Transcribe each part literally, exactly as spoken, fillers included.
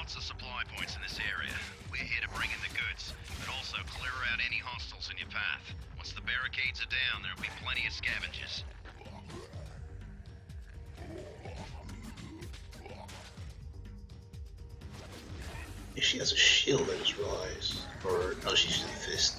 lots of supply points in this area. We're here to bring in the goods, but also clear out any hostiles in your path. Once the barricades are down, there'll be plenty of scavengers. If she has a shield, I just realized. Or, no, she's using a fist.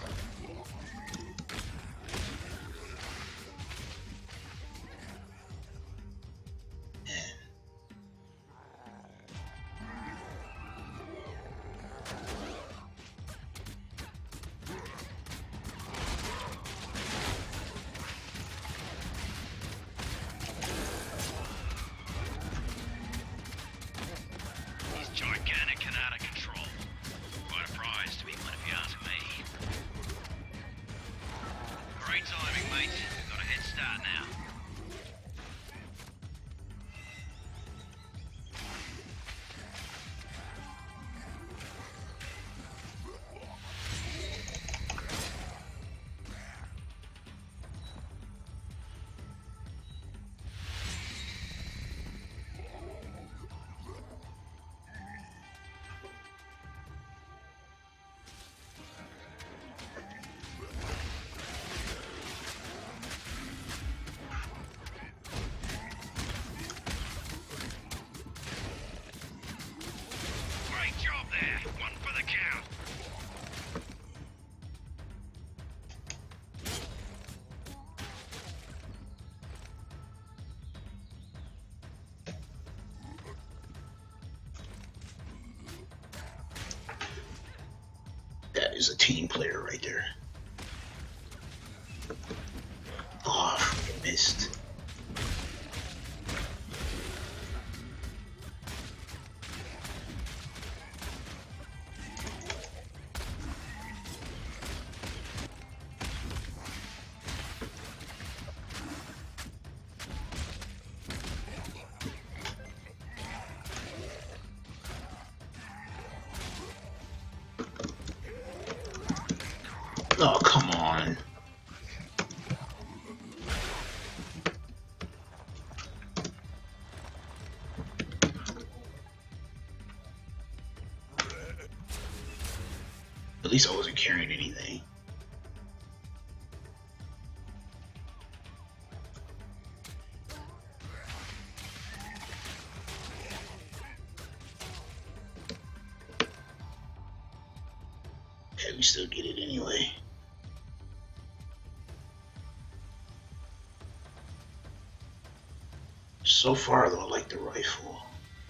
That is a team player right there. Oh, I missed. Oh, come on. At least I wasn't carrying anything. Okay, we still get it anyway. So far, though, I like the rifle.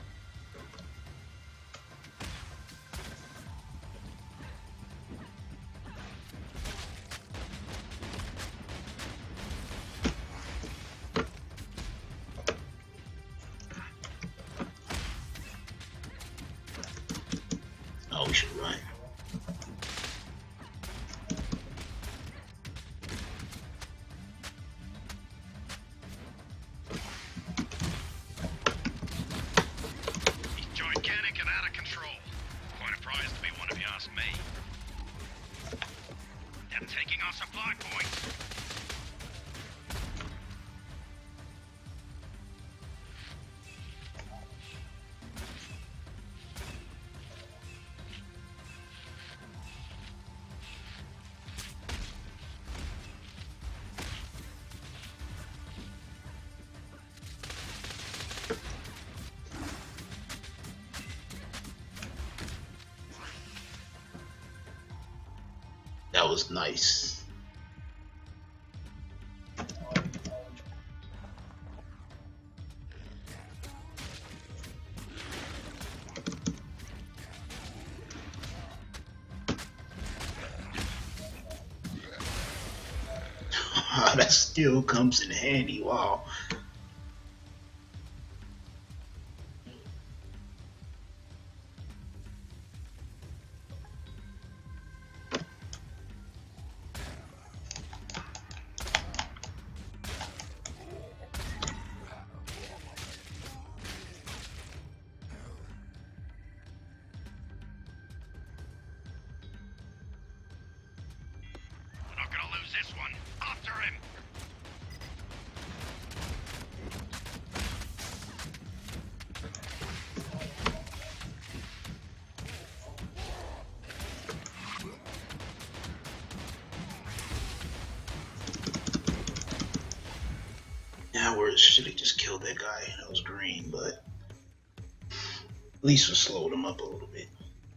Oh, we should run. That was nice. That still comes in handy. Wow. This one. After him. or should have just killed that guy that was green, but at least we slowed him up a little bit.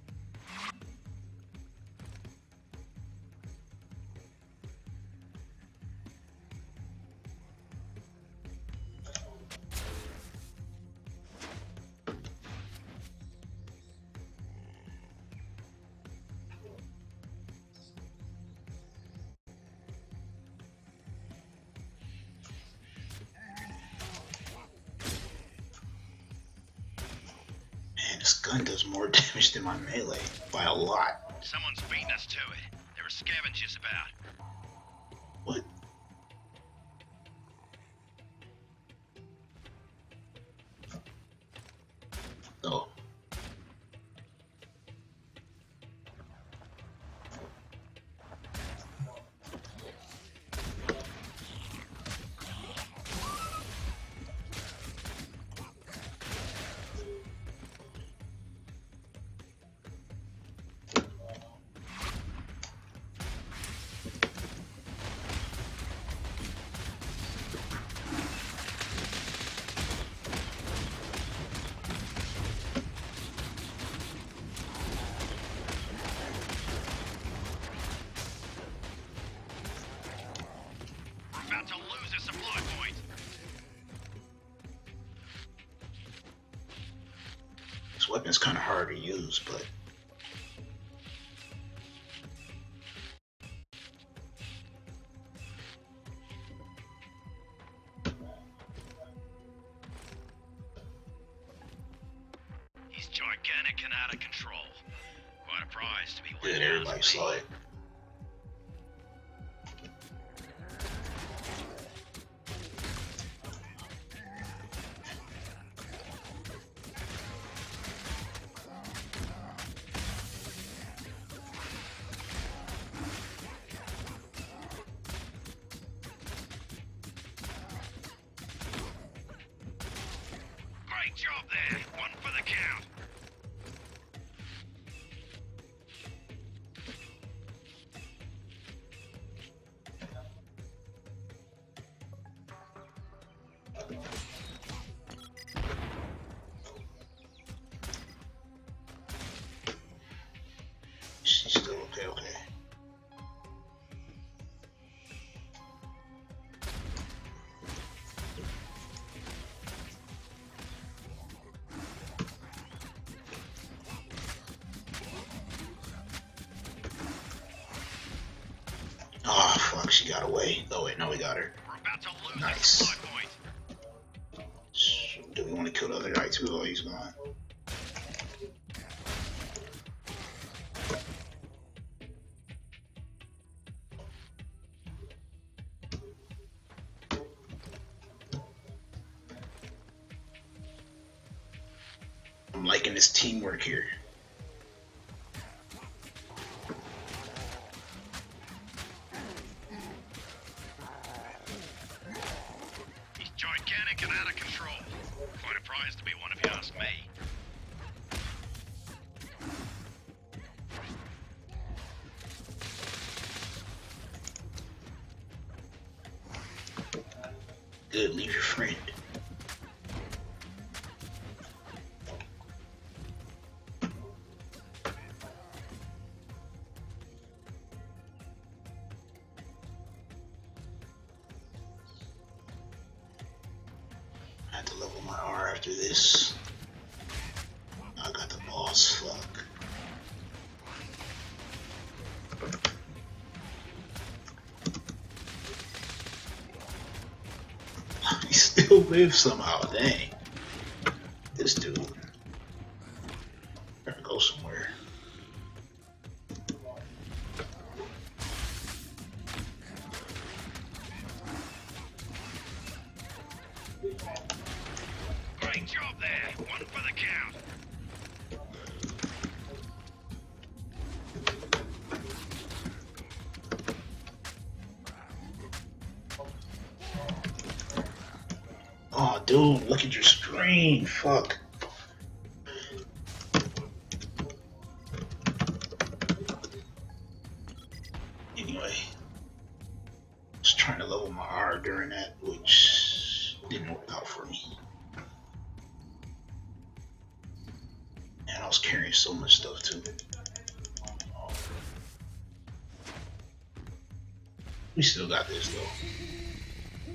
This gun does more damage than my melee by a lot. Someone's beating us to it. There are scavengers about. What? Oh. Weapon's kind of hard to use, but he's gigantic and out of control. Quite a prize to be good. winning. Everybody saw it. Great job there. One for the count. She's still okay, okay. Oh fuck, she got away. Oh wait, no, we got her. We're about to lose Nice. this supply point. Do we want to kill the other guy too? Oh, he's gone. I'm liking this teamwork here. He's gigantic and out of control. Quite a prize to be one if you ask me. Good, leave your friend. I have to level my R after this. I got the boss, fuck. He still lives somehow, dang. This dude. Gotta go somewhere. Great job there. One for the count. Oh, dude, look at your screen. Fuck. Anyway, I was trying to level my R during that, which Didn't work out for me. And I was carrying so much stuff too. We still got this though.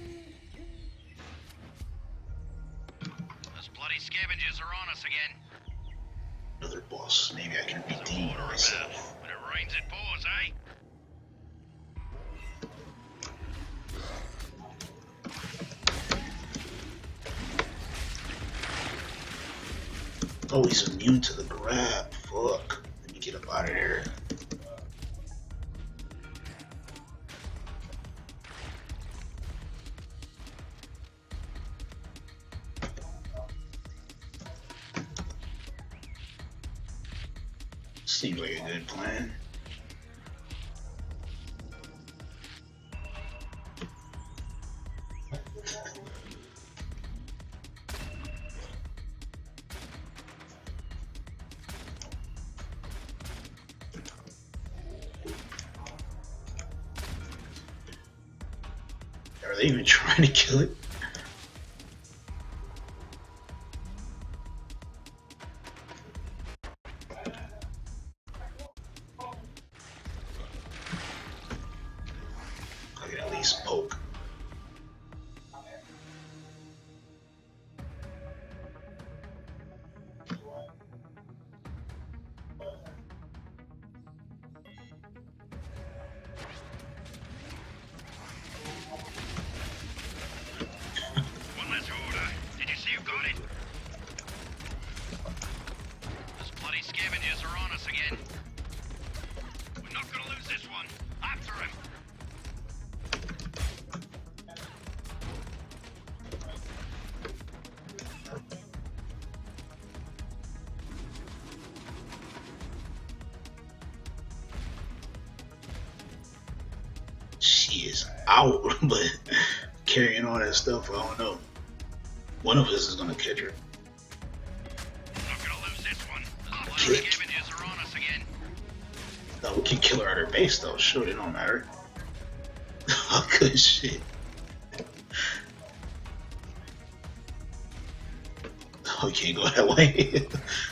Those bloody scavengers are on us again. Another boss. Maybe I can redeem myself. When it rains, it pours, eh? Oh, he's immune to the grab. Fuck. Let me get up out of here. Seems like a good plan. Are they even trying to kill it? I can at least poke. Scavengers are on us again. We're not gonna lose this one. After him. She is out, but carrying all that stuff, I don't know. One of us is gonna catch her. Kick. Are on us again. No, we can kill her at her base though. Sure, it don't matter. Oh, good shit. Oh, we can't go that way.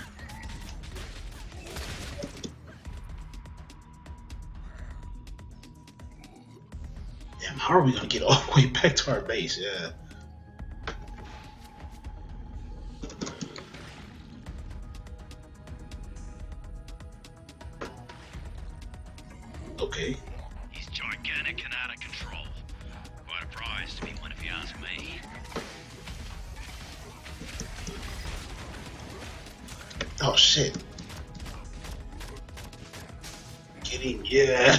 Damn, how are we gonna get all the way back to our base? Yeah. Okay. He's gigantic and out of control. Quite a prize to be one if you ask me. Oh shit. Get him, yeah.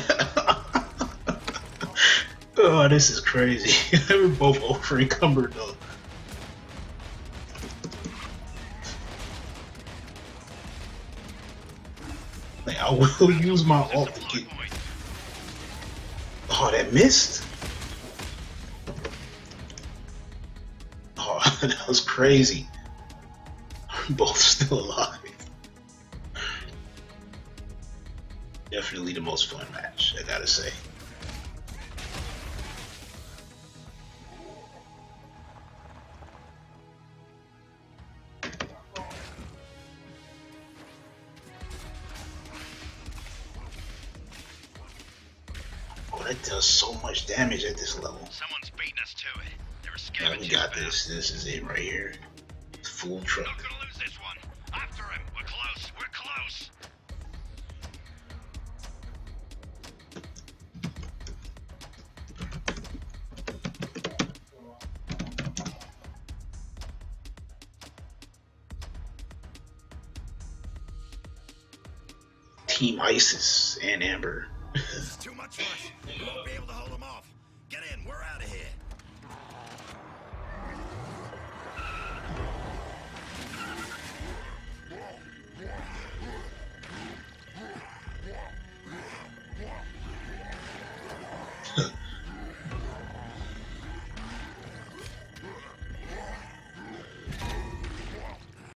Oh, this is crazy. We're both over encumbered though. Like, I will use my ult to get. Oh, that missed? Oh, that was crazy. Both still alive. Definitely the most fun match, I gotta say. That does so much damage at this level. Someone's beating us to it. There are Yeah, scavengers. we got back. this. This is it right here. Full We're truck. not gonna lose this one. After him. We're close. We're close. Team ISIS and Amber. Too much for us. We won't be able to hold them off. Get in. We're out of here.